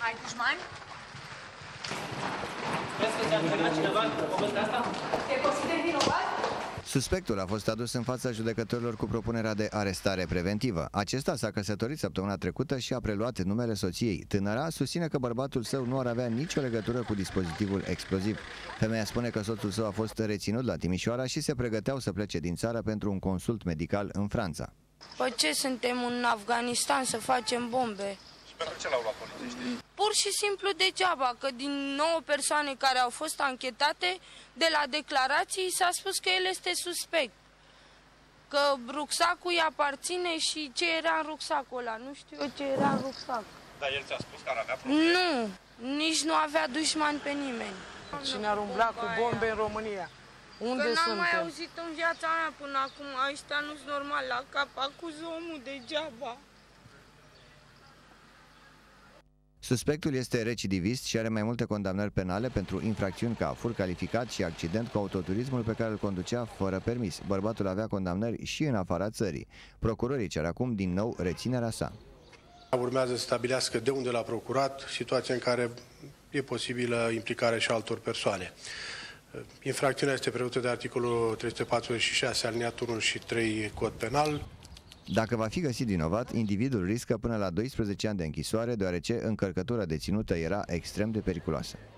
Ai dușmani? Crezi că ți-a încercat cineva povestea asta? Te consideri vinovat? Suspectul a fost adus în fața judecătorilor cu propunerea de arestare preventivă. Acesta s-a căsătorit săptămâna trecută și a preluat numele soției. Tânăra susține că bărbatul său nu ar avea nicio legătură cu dispozitivul exploziv. Femeia spune că soțul său a fost reținut la Timișoara și se pregăteau să plece din țară pentru un consult medical în Franța. Păi ce suntem în Afganistan să facem bombe? Și pentru ce l-au luat polițiștii? Pur și simplu degeaba, că din 9 persoane care au fost anchetate, de la declarații s-a spus că el este suspect. Că rucsacul îi aparține și ce era în rucsacul ăla. Nu știu eu ce era în rucsac. Dar el ți-a spus că ar avea probleme? Nu, nici nu avea dușmani pe nimeni. Cine ar umbla cu bombe în România? Unde că n-am suntem? mai auzit în viața mea până acum. Ăștia nu-s normal, la cap acuză omul degeaba. Suspectul este recidivist și are mai multe condamnări penale pentru infracțiuni ca furt calificat și accident cu autoturismul pe care îl conducea fără permis. Bărbatul avea condamnări și în afara țării. Procurorii cer acum din nou reținerea sa. Urmează să stabilească de unde l-a procurat, situația în care e posibilă implicarea și altor persoane. Infracțiunea este prevăzută de articolul 346, aliniatul 1 și 3 Cod Penal. Dacă va fi găsit vinovat, individul riscă până la 12 ani de închisoare, deoarece încărcătura deținută era extrem de periculoasă.